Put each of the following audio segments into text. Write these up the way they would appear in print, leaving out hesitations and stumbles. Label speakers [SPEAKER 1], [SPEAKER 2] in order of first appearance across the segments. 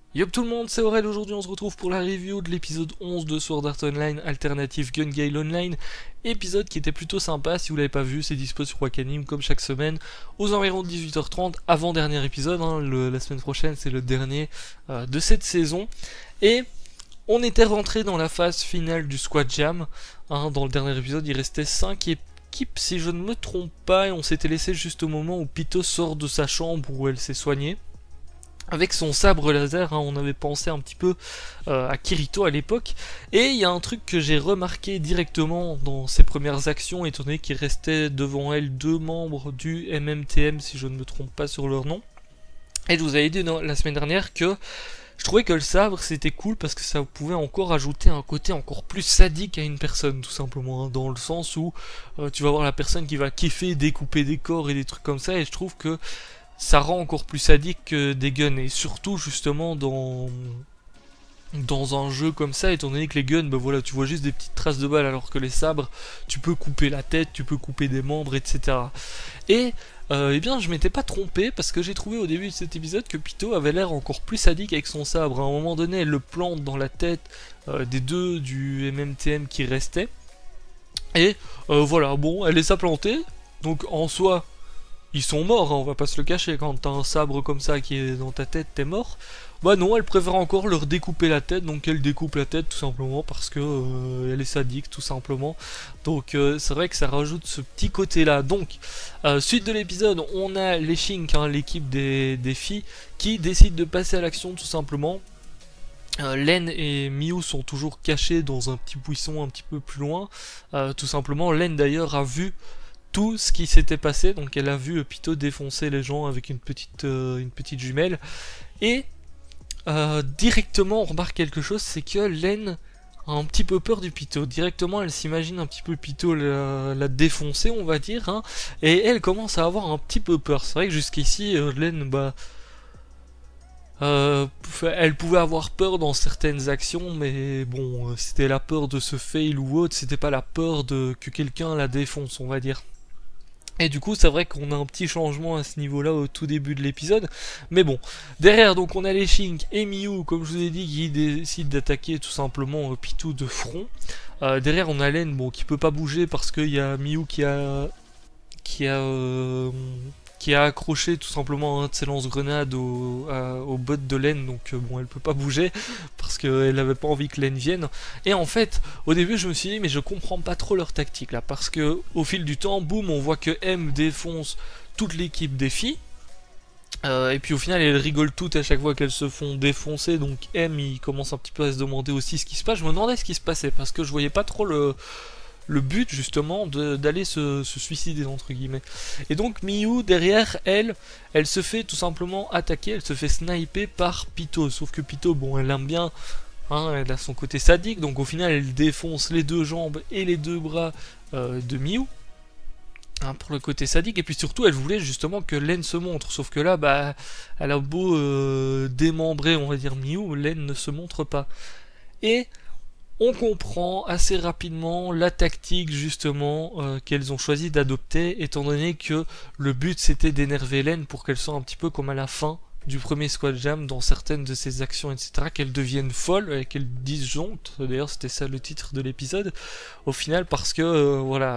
[SPEAKER 1] Yop tout le monde, c'est Aurel. Aujourd'hui on se retrouve pour la review de l'épisode 11 de Sword Art Online Alternative Gun Gale Online. Épisode qui était plutôt sympa, si vous l'avez pas vu, c'est dispo sur Wakanim comme chaque semaine aux environs de 18h30, avant-dernier épisode, hein. La semaine prochaine c'est le dernier de cette saison. Et on était rentré dans la phase finale du Squad Jam, hein. Dans le dernier épisode il restait 5 équipes si je ne me trompe pas, et on s'était laissé juste au moment où Pito sort de sa chambre où elle s'est soignée avec son sabre laser, hein. On avait pensé un petit peu à Kirito à l'époque, et il y a un truc que j'ai remarqué directement dans ses premières actions, étant donné qu'il restait devant elle deux membres du MMTM, si je ne me trompe pas sur leur nom, et je vous avais dit la semaine dernière que je trouvais que le sabre c'était cool parce que ça pouvait encore ajouter un côté encore plus sadique à une personne, tout simplement, hein, dans le sens où tu vas voir la personne qui va kiffer découper des corps et des trucs comme ça, et je trouve que ça rend encore plus sadique que des guns, et surtout justement dans un jeu comme ça, étant donné que les guns, bah voilà, tu vois juste des petites traces de balles, alors que les sabres, tu peux couper la tête, tu peux couper des membres, etc. Et eh bien, je m'étais pas trompé, parce que j'ai trouvé au début de cet épisode que Pito avait l'air encore plus sadique avec son sabre. À un moment donné, elle le plante dans la tête des deux du MMTM qui restaient, et voilà, bon, elle les a plantés, donc en soi, ils sont morts, hein, on va pas se le cacher. Quand t'as un sabre comme ça qui est dans ta tête, t'es mort. Bah non, elle préfère encore leur découper la tête, donc elle découpe la tête tout simplement parce que elle est sadique, tout simplement. Donc c'est vrai que ça rajoute ce petit côté là. Donc suite de l'épisode, on a les Shink, hein, l'équipe des filles, qui décident de passer à l'action tout simplement. Len et Miu sont toujours cachés dans un petit buisson un petit peu plus loin. Tout simplement, Len d'ailleurs a vu tout ce qui s'était passé, donc elle a vu Pito défoncer les gens avec une petite jumelle, et directement on remarque quelque chose, c'est que Len a un petit peu peur du Pito. Directement elle s'imagine un petit peu Pito la défoncer, on va dire, hein, et elle commence à avoir un petit peu peur. C'est vrai que jusqu'ici Len, bah elle pouvait avoir peur dans certaines actions, mais bon, c'était la peur de se fail ou autre, c'était pas la peur de que quelqu'un la défonce, on va dire. Et du coup, c'est vrai qu'on a un petit changement à ce niveau-là au tout début de l'épisode. Mais bon, derrière, donc on a les Shink et Miu, comme je vous ai dit, qui décident d'attaquer tout simplement Pitou de front. Derrière, on a Len, bon, qui peut pas bouger parce qu'il y a Miu qui a accroché tout simplement un de ses lance-grenades au bot de Len, donc bon, elle peut pas bouger parce qu'elle avait pas envie que Len vienne. Et en fait, au début, je me suis dit, mais je comprends pas trop leur tactique là, parce que au fil du temps, boum, on voit que M défonce toute l'équipe des filles. Et puis au final, elles rigolent toutes à chaque fois qu'elles se font défoncer, donc M il commence un petit peu à se demander aussi ce qui se passe. Je me demandais ce qui se passait parce que je voyais pas trop le but justement d'aller se suicider entre guillemets. Et donc Miu derrière elle se fait tout simplement attaquer, elle se fait sniper par Pito, sauf que Pito, bon, elle aime bien, hein, elle a son côté sadique, donc au final elle défonce les deux jambes et les deux bras de Miu, hein, pour le côté sadique. Et puis surtout elle voulait justement que Len se montre, sauf que là, bah, elle a beau démembrer, on va dire, Miu, Len ne se montre pas. Et on comprend assez rapidement la tactique justement qu'elles ont choisi d'adopter, étant donné que le but c'était d'énerver Len pour qu'elle soit un petit peu comme à la fin du premier Squad Jam dans certaines de ses actions, etc., qu'elle devienne folle et qu'elle disjoncte. D'ailleurs c'était ça le titre de l'épisode au final, parce que voilà,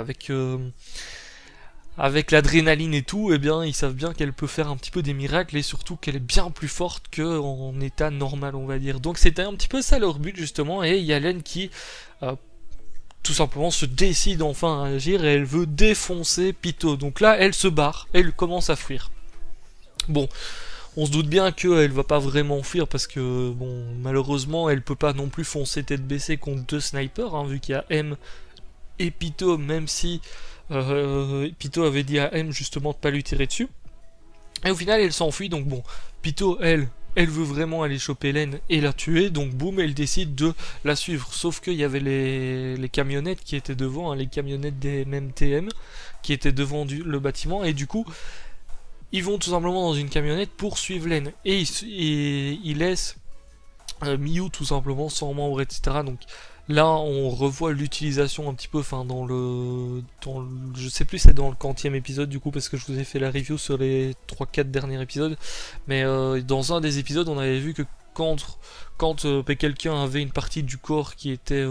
[SPEAKER 1] avec l'adrénaline et tout, eh bien, ils savent bien qu'elle peut faire un petit peu des miracles, et surtout qu'elle est bien plus forte qu'en état normal, on va dire. Donc c'était un petit peu ça leur but, justement, et il y a Len qui, tout simplement, se décide enfin à agir, et elle veut défoncer Pito. Donc là, elle se barre, elle commence à fuir. Bon, on se doute bien qu'elle va pas vraiment fuir, parce que, bon, malheureusement, elle peut pas non plus foncer tête baissée contre deux snipers, hein, vu qu'il y a M et Pito, même si Pito avait dit à M justement de pas lui tirer dessus. Et au final elle s'enfuit, donc bon, Pito elle veut vraiment aller choper Len et la tuer, donc boum, elle décide de la suivre. Sauf qu'il y avait les camionnettes qui étaient devant, hein, les camionnettes des MMTM qui étaient devant le bâtiment, et du coup ils vont tout simplement dans une camionnette pour suivre Len, et ils laissent Miu tout simplement sans membre, etc. Donc là on revoit l'utilisation un petit peu, enfin je sais plus, c'est dans le quantième épisode du coup, parce que je vous ai fait la review sur les 3-4 derniers épisodes, mais dans un des épisodes on avait vu que quand quelqu'un avait une partie du corps qui était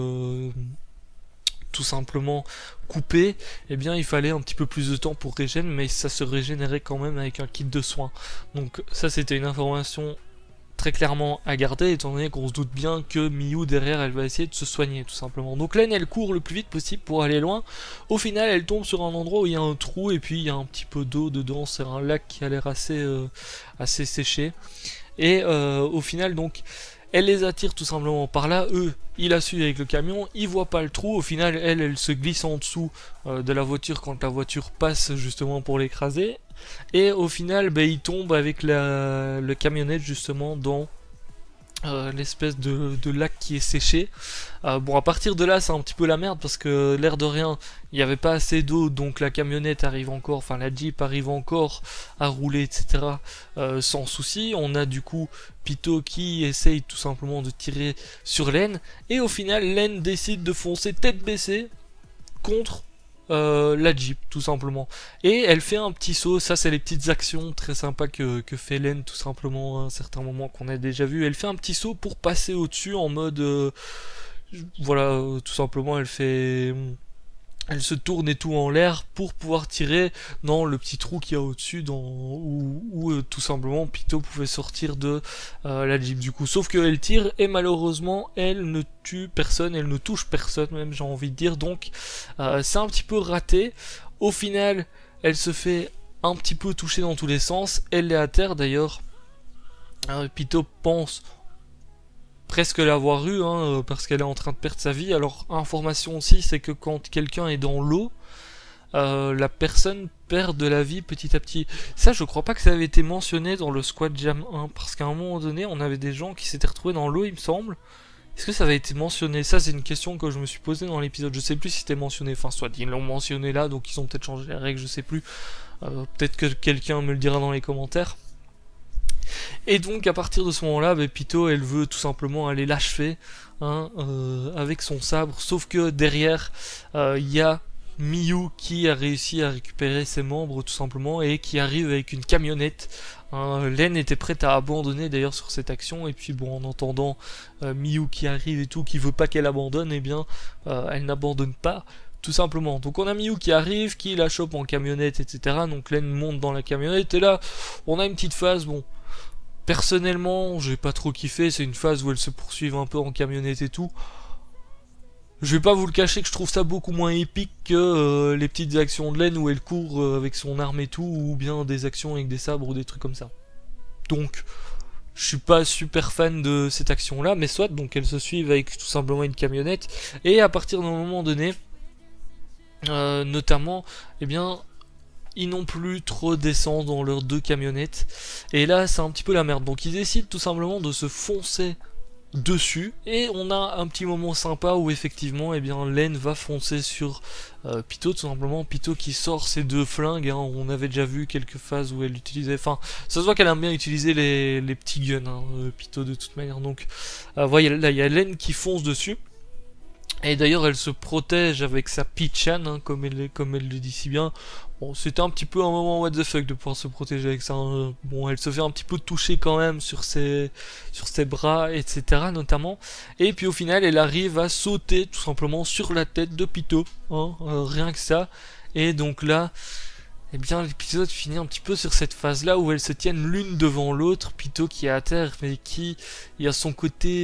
[SPEAKER 1] tout simplement coupée, eh bien il fallait un petit peu plus de temps pour régénérer, mais ça se régénérait quand même avec un kit de soins. Donc ça c'était une information très clairement à garder, étant donné qu'on se doute bien que Miyu derrière elle va essayer de se soigner tout simplement. Donc Len elle court le plus vite possible pour aller loin. Au final elle tombe sur un endroit où il y a un trou et puis il y a un petit peu d'eau dedans, c'est un lac qui a l'air assez séché. Et au final donc elle les attire tout simplement par là, eux ils la suivent avec le camion, ils voient pas le trou, au final elle se glisse en dessous de la voiture quand la voiture passe justement pour l'écraser. Et au final, il tombe avec le camionnette justement dans l'espèce de lac qui est séché. Bon, à partir de là, c'est un petit peu la merde parce que l'air de rien, il n'y avait pas assez d'eau, donc la camionnette arrive encore, enfin la Jeep arrive encore à rouler, etc. Sans souci. On a du coup Pitot qui essaye tout simplement de tirer sur Len, et au final, Len décide de foncer tête baissée contre la Jeep tout simplement, et elle fait un petit saut. Ça c'est les petites actions très sympas que fait Len tout simplement à un certain moment qu'on a déjà vu. Elle fait un petit saut pour passer au dessus en mode voilà, tout simplement elle se tourne et tout en l'air pour pouvoir tirer dans le petit trou qu'il y a au-dessus, où tout simplement Pitot pouvait sortir de la Jeep du coup. Sauf qu'elle tire et malheureusement elle ne tue personne, elle ne touche personne même, j'ai envie de dire. Donc c'est un petit peu raté. Au final elle se fait un petit peu toucher dans tous les sens, elle est à terre d'ailleurs. Pitot pense presque l'avoir eu, hein, parce qu'elle est en train de perdre sa vie. Alors information aussi, c'est que quand quelqu'un est dans l'eau, la personne perd de la vie petit à petit. Ça je crois pas que ça avait été mentionné dans le Squad Jam 1, parce qu'à un moment donné on avait des gens qui s'étaient retrouvés dans l'eau il me semble. Est-ce que ça avait été mentionné? Ça c'est une question que je me suis posée dans l'épisode, je sais plus si c'était mentionné, enfin soit ils l'ont mentionné là donc ils ont peut-être changé les règles, je sais plus. Peut-être que quelqu'un me le dira dans les commentaires. Et donc à partir de ce moment-là, Pitot elle veut tout simplement aller l'achever, hein, avec son sabre, sauf que derrière il y a Miyu qui a réussi à récupérer ses membres tout simplement et qui arrive avec une camionnette. Len était prête à abandonner d'ailleurs sur cette action, et puis bon, en entendant Miyu qui arrive et tout, qui veut pas qu'elle abandonne, et bien elle n'abandonne pas tout simplement. Donc on a Miyu qui arrive, qui la chope en camionnette, etc. Donc Len monte dans la camionnette et là on a une petite phase, bon, personnellement, j'ai pas trop kiffé, c'est une phase où elles se poursuivent un peu en camionnette et tout. Je vais pas vous le cacher que je trouve ça beaucoup moins épique que les petites actions de Len où elle court avec son arme et tout, ou bien des actions avec des sabres ou des trucs comme ça. Donc, je suis pas super fan de cette action là, mais soit, donc elles se suivent avec tout simplement une camionnette, et à partir d'un moment donné, notamment, eh bien, ils n'ont plus trop d'essence dans leurs deux camionnettes, et là c'est un petit peu la merde. Donc ils décident tout simplement de se foncer dessus, et on a un petit moment sympa où effectivement Len va foncer sur Pitot tout simplement. Pitot qui sort ses deux flingues, hein. On avait déjà vu quelques phases où elle utilisait, enfin ça se voit qu'elle aime bien utiliser les petits guns, hein, Pitot de toute manière. Donc voyez là il y a Len qui fonce dessus. Et d'ailleurs elle se protège avec sa Pichan, hein, comme elle le dit si bien. Bon, c'était un petit peu un moment what the fuck de pouvoir se protéger avec ça, hein. Bon, elle se fait un petit peu toucher quand même sur ses bras, etc. notamment. Et puis au final elle arrive à sauter tout simplement sur la tête de Pitot, hein, rien que ça. Et donc là, eh bien l'épisode finit un petit peu sur cette phase là où elles se tiennent l'une devant l'autre. Pitot qui est à terre mais qui, il y a son côté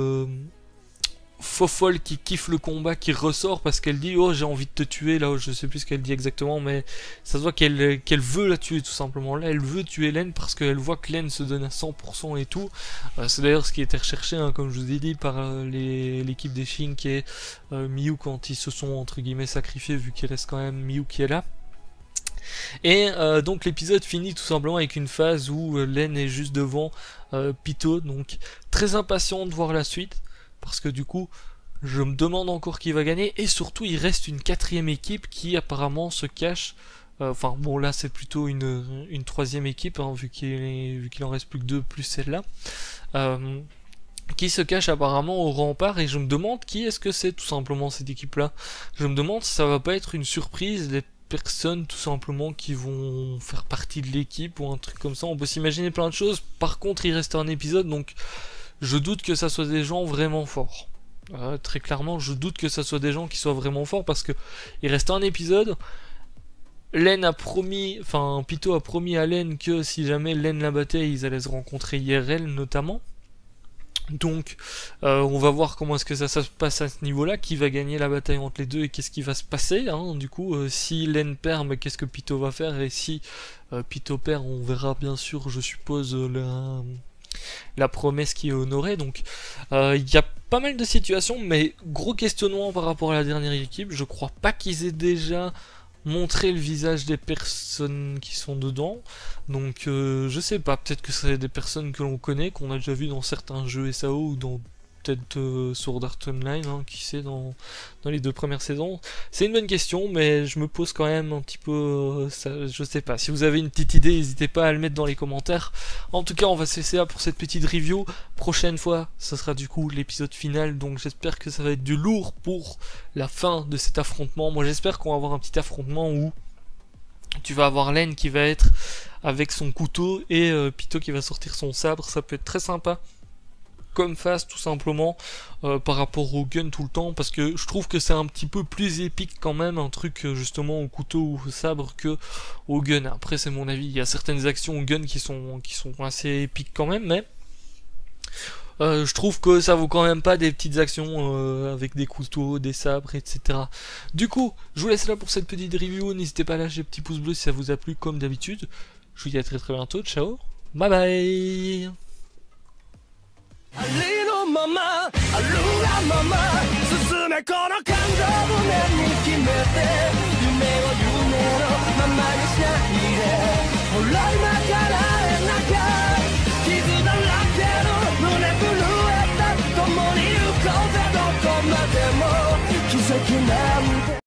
[SPEAKER 1] fofolle qui kiffe le combat qui ressort, parce qu'elle dit oh j'ai envie de te tuer, là je sais plus ce qu'elle dit exactement, mais ça se voit qu'elle veut la tuer tout simplement. Là elle veut tuer Len parce qu'elle voit que Len se donne à 100% et tout. C'est d'ailleurs ce qui était recherché, hein, comme je vous ai dit, par l'équipe des Shink et Miyu quand ils se sont entre guillemets sacrifiés, vu qu'il reste quand même Miyu qui est là. Et donc l'épisode finit tout simplement avec une phase où Len est juste devant Pitot, donc très impatient de voir la suite, parce que du coup je me demande encore qui va gagner, et surtout il reste une quatrième équipe qui apparemment se cache, enfin bon là c'est plutôt une troisième équipe, hein, vu qu'il en reste plus que deux plus celle-là, qui se cache apparemment au rempart, et je me demande qui est-ce que c'est tout simplement cette équipe là. Je me demande si ça va pas être une surprise, des personnes tout simplement qui vont faire partie de l'équipe ou un truc comme ça. On peut s'imaginer plein de choses. Par contre il reste un épisode, donc je doute que ça soit des gens vraiment forts. Très clairement, je doute que ça soit des gens qui soient vraiment forts parce que il reste un épisode. Pyto a promis à Len que si jamais Len la battait, ils allaient se rencontrer IRL notamment. Donc, on va voir comment est-ce que ça se passe à ce niveau-là, qui va gagner la bataille entre les deux et qu'est-ce qui va se passer. Hein. Du coup, si Len perd, mais qu'est-ce que Pyto va faire, et si Pyto perd, on verra bien sûr, je suppose, la promesse qui est honorée. Donc, il y a pas mal de situations, mais gros questionnement par rapport à la dernière équipe. Je crois pas qu'ils aient déjà montrer le visage des personnes qui sont dedans. Donc je sais pas, peut-être que c'est des personnes que l'on connaît, qu'on a déjà vu dans certains jeux SAO ou dans peut-être Sword Art Online, hein, qui sait, dans les 2 premières saisons. C'est une bonne question, mais je me pose quand même un petit peu ça, je sais pas. Si vous avez une petite idée, n'hésitez pas à le mettre dans les commentaires. En tout cas, on va se laisser là pour cette petite review. Prochaine fois, ce sera du coup l'épisode final, donc j'espère que ça va être du lourd pour la fin de cet affrontement. Moi j'espère qu'on va avoir un petit affrontement où tu vas avoir Len qui va être avec son couteau et Pyto qui va sortir son sabre. Ça peut être très sympa comme phase, tout simplement, par rapport au gun tout le temps, parce que je trouve que c'est un petit peu plus épique quand même, un truc justement au couteau ou au sabre que au gun. Après c'est mon avis, il y a certaines actions au gun qui sont assez épiques quand même, mais je trouve que ça vaut quand même pas des petites actions avec des couteaux, des sabres, etc. Du coup, je vous laisse là pour cette petite review. N'hésitez pas à lâcher un petit pouce bleu si ça vous a plu comme d'habitude. Je vous dis à très très bientôt. Ciao, bye bye.
[SPEAKER 2] ありのままあるがまま進めこの感情胸に決めて夢を夢のままにしないでほら今からなきゃ傷だらけの胸震えた共に行こうぜどこまでも奇跡なんて